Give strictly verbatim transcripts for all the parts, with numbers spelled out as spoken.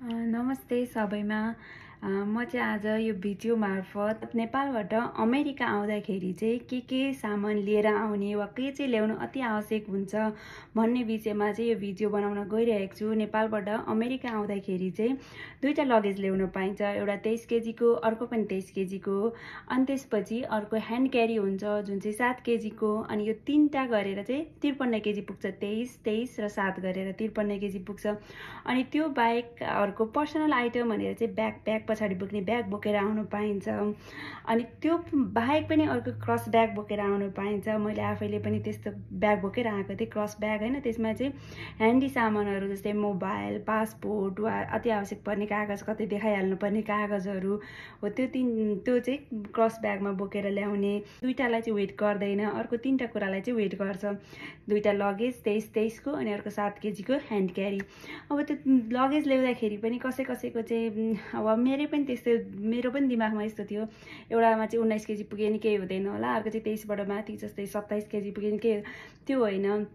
नमस्ते सबैमा। म चाहिँ आज यो भिडियो मार्फत नेपालबाट अमेरिका आउँदाखेरि चाहिँ के के सामान लिएर आउने वा के चाहिँ ल्याउन अति आवश्यक हुन्छ भन्ने विषयमा चाहिँ यो भिडियो बनाउन गइरहेको छु। नेपालबाट अमेरिका आउँदाखेरि चाहिँ दुईटा लगेज ल्याउन पाइन्छ, एउटा तेइस केजीको, अर्को पनि तेइस केजीको, अनि त्यसपछि अर्को ह्यान्ड क्यारी हुन्छ जुन चाहिँ सात केजीको, अनि यो तीनटा गरेर चाहिँ त्रिपन्न केजी पुग्छ। तेइस तेइस र सात गरेर त्रिपन्न केजी पुग्छ। अनि त्यो बाहेक अर्को पर्सनल आइटम भनेर चाहिँ ब्याग ब्याग पछाडि बोक्ने ब्याग बोकेर आउनु पाइन्छ। अनि त्यो बाहेक पनि अर्को क्रस ब्याग बोकेर आउनु पाइन्छ। मैले आफैले पनि त्यस्तो ब्याग बोकेर आएको थिएँ, क्रस ब्याग होइन। त्यसमा चाहिँ ह्यान्डी सामानहरू जस्तै मोबाइल, पासपोर्ट वा अति आवश्यक पर्ने कागज, कतै देखाइहाल्नु पर्ने कागजहरू हो, त्यो तिन त्यो चाहिँ क्रस ब्यागमा बोकेर ल्याउने। दुईटालाई चाहिँ वेट गर्दैन, अर्को तिनवटा कुरालाई चाहिँ वेट गर्छ। दुईटा लगेज तेइस तेइसको अनि अर्को सात केजीको ह्यान्ड क्यारी। अब त्यो लगेज ल्याउँदाखेरि पनि कसै कसैको चाहिँ अब मेरै पनि त्यस्तो, मेरो पनि दिमागमा यस्तो थियो, एउटामा चाहिँ उन्नाइस केजी पुगे नि केही हुँदैन होला, अर्को चाहिँ तेइसबाट माथि जस्तै सत्ताइस केजी पुगे नि केही, त्यो होइन।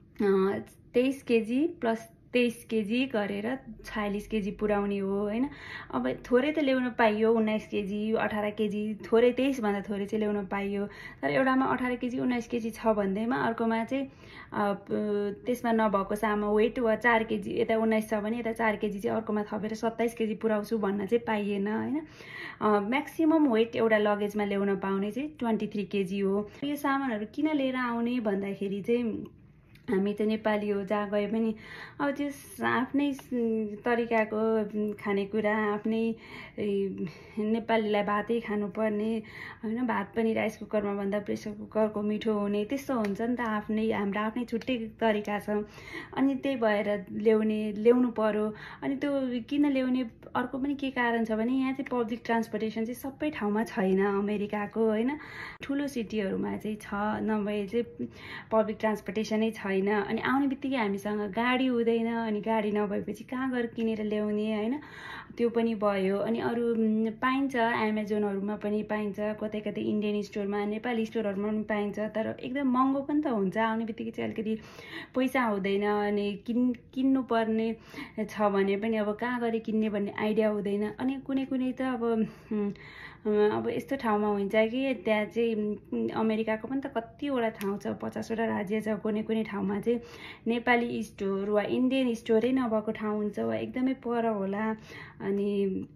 तेइस केजी प्लस तेइस केजी गरेर छयालिस केजी पुर्याउने हो होइन। अब थोरै त ल्याउन पाइयो, उन्नाइस केजी अठार केजी, थोरै तेइसभन्दा थोरै चाहिँ ल्याउन पाइयो। तर एउटामा अठार केजी उन्नाइस केजी छ भन्दैमा अर्कोमा चाहिँ त्यसमा नभएको सामा वेट वा चार केजी, यता उन्नाइस छ भने यता चार केजी चाहिँ अर्कोमा थपेर सत्ताइस केजी पुर्याउँछु भन्न चाहिँ पाइएन होइन। म्याक्सिमम वेट एउटा लगेजमा ल्याउन पाउने चाहिँ ट्वेन्टी थ्री केजी हो। यो सामानहरू किन लिएर आउने भन्दाखेरि चाहिँ हामी त नेपाली हो, जहाँ गए पनि अब त्यो आफ्नै तरिकाको खानेकुरा, आफ्नै नेपालीलाई भातै खानुपर्ने होइन, भात पनि राइस कुकरमा भन्दा प्रेसर कुकरको मिठो हुने त्यस्तो हुन्छ नि त। आफ्नै हाम्रो आफ्नै छुट्टै तरिका छ, अनि त्यही भएर ल्याउने ल्याउनु पर्यो। अनि त्यो किन ल्याउने अर्को पनि के कारण छ भने यहाँ चाहिँ पब्लिक ट्रान्सपोर्टेसन चाहिँ सबै ठाउँमा छैन अमेरिकाको होइन। ठुलो सिटीहरूमा चाहिँ छ, नभए चाहिँ पब्लिक ट्रान्सपोर्टेसनै छैन। अनि आउने बित्तिकै हामीसँग गाडी हुँदैन, अनि गाडी नभएपछि कहाँ गएर किनेर ल्याउने होइन, त्यो पनि भयो। अनि अरू पाइन्छ, एमाजोनहरूमा पनि पाइन्छ, कतै कतै इन्डियन स्टोरमा, नेपाली स्टोरहरूमा पनि पाइन्छ, तर एकदम महँगो पनि त हुन्छ। आउने बित्तिकै चाहिँ अलिकति पैसा हुँदैन, अनि किन् किन्नु पर्ने छ भने पनि अब कहाँ गएर किन्ने भन्ने आइडिया हुँदैन। अनि कुनै कुनै त अब अब यस्तो ठाउँमा हुन्छ कि त्यहाँ चाहिँ अमेरिकाको पनि त कतिवटा ठाउँ छ, पचासवटा राज्य छ, कुनै कुनै ठाउँमा चाहिँ नेपाली स्टोर वा इन्डियन स्टोरै नभएको ठाउँ हुन्छ वा एकदमै पर होला। अनि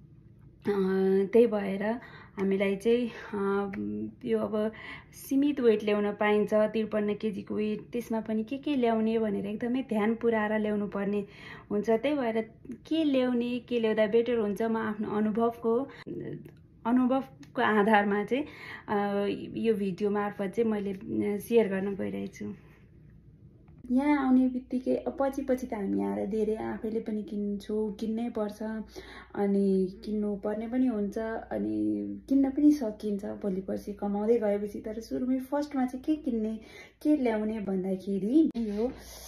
त्यही भएर हामीलाई चाहिँ यो अब सीमित वेट ल्याउन पाइन्छ, त्रिपन्न केजीको वेट, त्यसमा पनि के के ल्याउने भनेर एकदमै ध्यान पुऱ्याएर ल्याउनु पर्ने हुन्छ। त्यही भएर के ल्याउने, के ल्याउँदा बेटर हुन्छ, म आफ्नो अनुभवको अनुभवको आधारमा चाहिँ यो भिडियो मार्फत चाहिँ मैले सेयर गर्न गइरहेको छु। यहाँ आउने बित्तिकै पछि पछि त हामी आएर धेरै आफैले पनि किन्छौँ, किन्नै पर्छ, अनि किन्नु पर्ने पनि हुन्छ, अनि किन्न पनि सकिन्छ भोलि पर्सि कमाउँदै गएपछि। तर सुरुमै फर्स्टमा चाहिँ के किन्ने, के ल्याउने भन्दाखेरि यो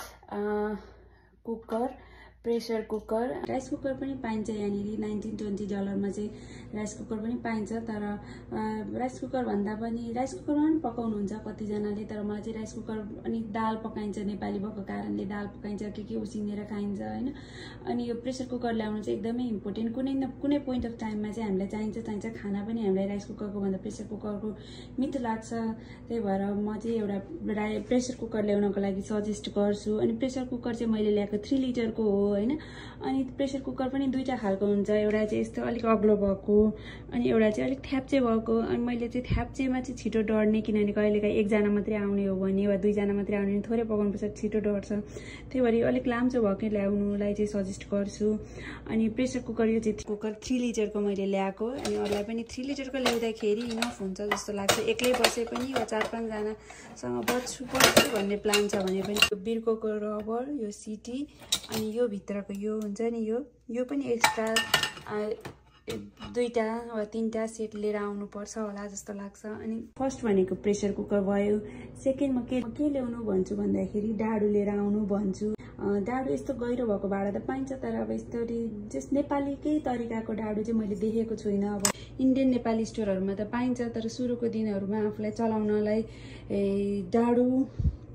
cooker, pressure cooker, rice cooker पनि पाइन्छ यहाँनिर। नाइन्टिन ट्वेन्टी डलरमा चाहिँ राइस कुकर पनि पाइन्छ। तर राइस कुकर भन्दा पनि राइस कुकरमा पनि पकाउनुहुन्छ कतिजनाले, तर मलाई चाहिँ राइस कुकर, अनि दाल पकाइन्छ, नेपाली भएको कारणले दाल पकाइन्छ, के के उसिनेर खाइन्छ होइन। अनि यो प्रेसर कुकर ल्याउनु चाहिँ एकदमै इम्पोर्टेन्ट। कुनै न कुनै पोइन्ट अफ टाइममा चाहिँ हामीलाई चाहिन्छ चाहिन्छ खाना पनि हामीलाई राइस कुकरको भन्दा प्रेसर कुकरको मिठो लाग्छ। त्यही भएर म चाहिँ एउटा राइ प्रेसर कुकर ल्याउनको लागि सजेस्ट गर्छु। अनि प्रेसर कुकर चाहिँ मैले ल्याएको थ्री लिटरको हो होइन। अनि प्रेसर कुकर पनि दुईवटा खालको हुन्छ, एउटा चाहिँ यस्तो अलिक अग्लो भएको, अनि एउटा चाहिँ अलिक थ्याप्चे भएको। अनि मैले चाहिँ थ्याप्चेमा चाहिँ छिटो डढ्ने, किनभने कहिलेकाहीँ एकजना मात्रै आउने हो भने वा दुईजना मात्रै आउने भने थोरै पकाउनुपर्छ, छिटो डढ्छ। त्यही भएर यो अलिक लाम्चो भएकै ल्याउनुलाई चाहिँ सजेस्ट गर्छु। अनि प्रेसर कुकर, यो चाहिँ कुकर थ्री लिटरको मैले ल्याएको। अनि अरूलाई पनि थ्री लिटरको ल्याउँदाखेरि इनफ हुन्छ जस्तो लाग्छ। एक्लै बसे पनि वा चार पाँचजनासँग बस्छु बस्छु भन्ने प्लान छ भने पनि यो बिर्कोको रबर, यो सिटी, अनि यो भित्रको यो हुन्छ नि, यो यो पनि एक्स्ट्रा दुईवटा वा तिनवटा सेट लिएर आउनुपर्छ होला जस्तो लाग्छ। अनि फर्स्ट भनेको प्रेसर कुकर भयो। सेकेन्डमा के के ल्याउनु भन्छु भन्दाखेरि डाडु लिएर आउनु भन्छु। डाडु यस्तो गहिरो भएको भाँडा त पाइन्छ, तर अब यस्तो जस नेपालीकै तरिकाको डाडु चाहिँ मैले देखेको छुइनँ। अब इन्डियन नेपाली स्टोरहरूमा त पाइन्छ, तर सुरुको दिनहरूमा आफूलाई चलाउनलाई डाडु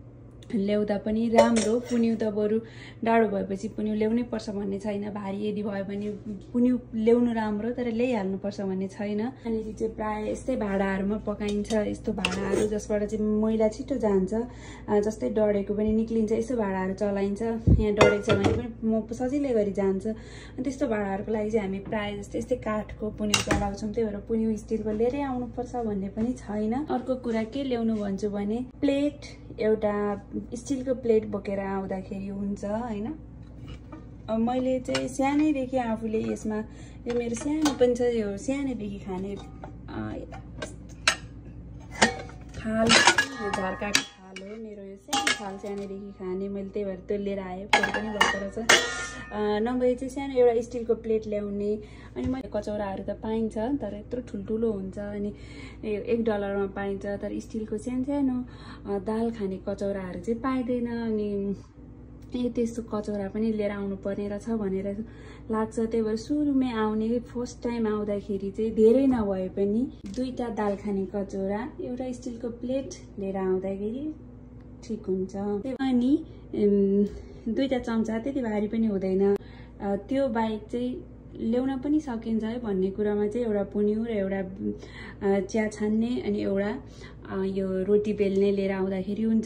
ल्याउँदा पनि राम्रो। पुन्यु त बरु डाडो भएपछि पुन्यु ल्याउनै पर्छ भन्ने छैन, भारी यदि भयो भने पुन्यु ल्याउनु राम्रो तर ल्याइहाल्नुपर्छ भन्ने छैन। यहाँनिर चाहिँ प्रायः यस्तै भाँडाहरूमा पकाइन्छ, यस्तो भाँडाहरू जसबाट चाहिँ मैला छिटो जान्छ, जस्तै डढेको पनि निक्लिन्छ, यस्तो भाँडाहरू चलाइन्छ। यहाँ डढेको छ भने पनि म सजिलै गरी जान्छ। अनि त्यस्तो भाँडाहरूको लागि चाहिँ हामी प्रायः जस्तै यस्तै काठको पुन्यु चलाउँछौँ, त्यही भएर पुन्यु स्टिलको लिएरै आउनुपर्छ भन्ने पनि छैन। अर्को कुरा के ल्याउनु भन्छु भने प्लेट, एउटा स्टिलको प्लेट बोकेर आउँदाखेरि हुन्छ होइन। मैले चाहिँ सानैदेखि आफूले यसमा, यो मेरो सानो पनि छ, यो सानैदेखि खाने थाल, झर्काको थाल हो मेरो, यो सानो थाल सानैदेखि खाने मैले, त्यही भएर त्यो लिएर आएँ, फोटो पनि भर्खर छ। नभए चाहिँ सानो एउटा स्टिलको प्लेट ल्याउने। अनि मैले कचौराहरू त पाइन्छ तर यत्रो ठुल्ठुलो हुन्छ, अनि एक डलरमा पाइन्छ, तर स्टिलको सानो सानो दाल खाने कचौराहरू चाहिँ पाइँदैन। अनि ए त्यस्तो कचौरा पनि लिएर आउनु पर्ने रहेछ भनेर लाग्छ। त्यही भएर सुरुमै आउने, फर्स्ट टाइम आउँदाखेरि चाहिँ धेरै नभए पनि दुईवटा दाल खाने कचौरा, एउटा स्टिलको प्लेट लिएर आउँदाखेरि ठिक हुन्छ। अनि दुईवटा चम्चा त्यति भारी पनि हुँदैन। त्यो बाहेक चाहिँ ल्याउन पनि सकिन्छ है भन्ने कुरामा चाहिँ एउटा पुन्यु र एउटा चिया छान्ने अनि एउटा यो रोटी बेल्ने लिएर आउँदाखेरि हुन्छ।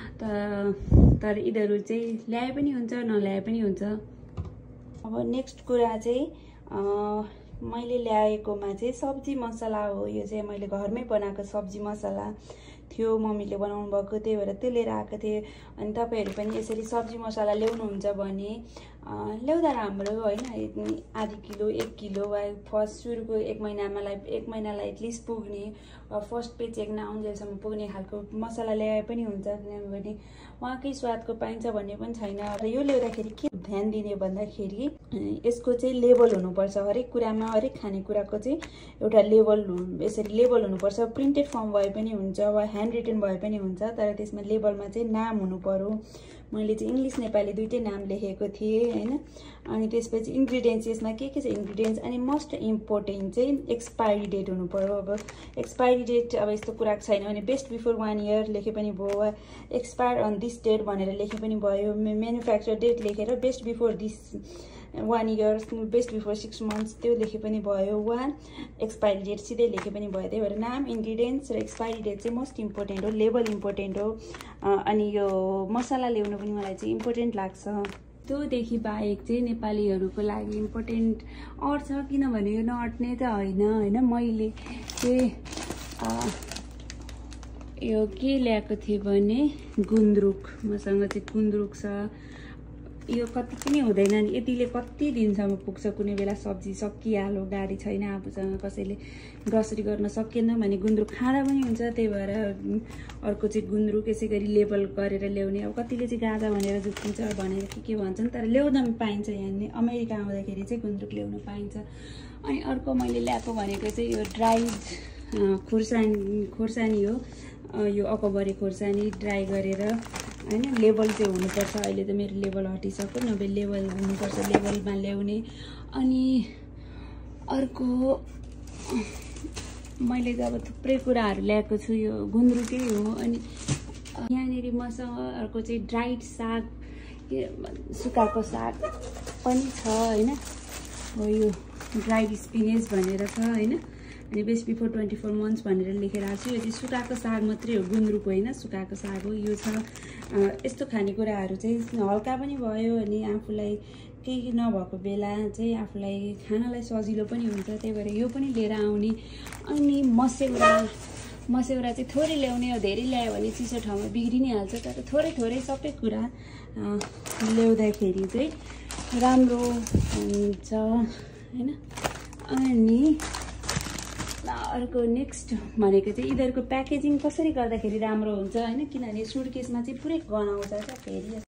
तर यिनीहरू चाहिँ ल्याए पनि हुन्छ, नल्याए पनि हुन्छ। अब नेक्स्ट कुरा चाहिँ मैले ल्याएकोमा चाहिँ सब्जी मसला हो। यो चाहिँ मैले घरमै बनाएको सब्जी मसला थियो, मम्मीले बनाउनु भएको, त्यही भएर त्यो लिएर आएको थिएँ। अनि तपाईँहरू पनि यसरी सब्जी मसला ल्याउनुहुन्छ भने ल्याउँदा राम्रो होइन। आधी किलो, एक किलो वा फर्स्ट सुरुको एक महिनामा एक महिनालाई एटलिस्ट पुग्ने, फर्स्ट पे चेक नआउन्जेलसम्म पुग्ने खालको मसला ल्याए पनि हुन्छ, किनभने उहाँकै स्वादको पाइन्छ भन्ने पनि छैन। र यो ल्याउँदाखेरि के ध्यान दिने भन्दाखेरि यसको चाहिँ लेबल हुनुपर्छ। हरेक कुरामा, हरेक खानेकुराको चाहिँ एउटा लेबल, यसरी लेबल हुनुपर्छ। प्रिन्टेड फर्म भए पनि हुन्छ वा ह्यान्ड रिटन भए पनि हुन्छ, तर त्यसमा लेबलमा चाहिँ नाम हुनु पर्यो। मैले चाहिँ इङ्ग्लिस नेपाली दुइटै नाम लेखेको थिएँ होइन। अनि त्यसपछि इन्ग्रिडियन्ट्स, यसमा के के छ इन्ग्रिडियन्ट्स, अनि मोस्ट इम्पोर्टेन्ट चाहिँ एक्सपायरी डेट हुनु पर्यो। अब एक्सपायरी डेट अब यस्तो कुराको छैन भने बेस्ट बिफोर वान इयर लेखे पनि भयो, वा एक्सपायर अन दिस डेट भनेर लेखे पनि भयो, म्यानुफ्याक्चर डेट लेखेर best before this one year, best before six months त्यो लेखे पनि भयो, वा एक्सपायरी डेट सिधै लेखे पनि भयो। त्यही भएर नाम, इन्ग्रिडियन्ट्स र एक्सपायरी डेट चाहिँ मोस्ट इम्पोर्टेन्ट हो, लेबल इम्पोर्टेन्ट हो। अनि यो मसला ल्याउनु पनि मलाई चाहिँ इम्पोर्टेन्ट लाग्छ। त्योदेखि बाहेक चाहिँ नेपालीहरूको लागि इम्पोर्टेन्ट अरू छ, किनभने यो नअट्ने त होइन होइन। मैले चाहिँ यो के ल्याएको थिएँ भने गुन्द्रुक, मसँग चाहिँ गुन्द्रुक छ। यो कति पनि हुँदैन नि, यतिले कति दिनसम्म पुग्छ। कुनै बेला सब्जी सकिहाल्यो, गाडी छैन आफूसँग, कसैले ग्रोसरी गर्न सकिएन भने गुन्द्रुक खाँदा पनि हुन्छ। त्यही भएर अर्को चाहिँ गुन्द्रुक यसै गरी लेबल गरेर ल्याउने। अब कतिले चाहिँ गाजा भनेर जुत्तिन्छ भनेर के के भन्छन्, तर ल्याउन पाइन्छ। यहाँ अमेरिका आउँदाखेरि चाहिँ गुन्द्रुक ल्याउन पाइन्छ। अनि अर्को मैले ल्याएको भनेको चाहिँ यो ड्राई खोर्सानी खोर्सानी हो। यो अकबरी खोर्सानी ड्राई गरेर होइन, लेबल चाहिँ हुनुपर्छ। अहिले त मेरो लेबल हटिसक्यो, नभए लेबल हुनुपर्छ, लेबलमा ल्याउने। अनि अर्को मैले त अब थुप्रै कुराहरू ल्याएको छु, यो गुन्द्रुकै हो। अनि यहाँनिर मसँग अर्को चाहिँ ड्राइड साग, सुकाएको साग पनि छ होइन। हो यो ड्राइड स्पिनेच भनेर छ होइन। अनि best before twenty four months भनेर लेखेर आएको छु। यो चाहिँ सुकाएको साग मात्रै हो, गुन्द्रुक होइन, सुकाएको साग हो यो छ। यस्तो खानेकुराहरू चाहिँ हल्का पनि भयो, अनि आफूलाई केही नभएको बेला चाहिँ आफूलाई खानलाई सजिलो पनि हुन्छ। त्यही भएर यो पनि लिएर आउने। अनि मस्यौरा, मस्यौरा चाहिँ थोरै ल्याउने हो, धेरै ल्यायो भने चिसो ठाउँमा बिग्रि नै हाल्छ। तर थोरै थोरै सबै कुरा ल्याउँदाखेरि चाहिँ राम्रो हुन्छ होइन। अनि अर्को नेक्स्ट भनेको चाहिँ यिनीहरूको प्याकेजिङ कसरी गर्दाखेरि राम्रो हुन्छ होइन, किनभने सुटकेसमा चाहिँ पुरै गनाउँछ क्या फेरि।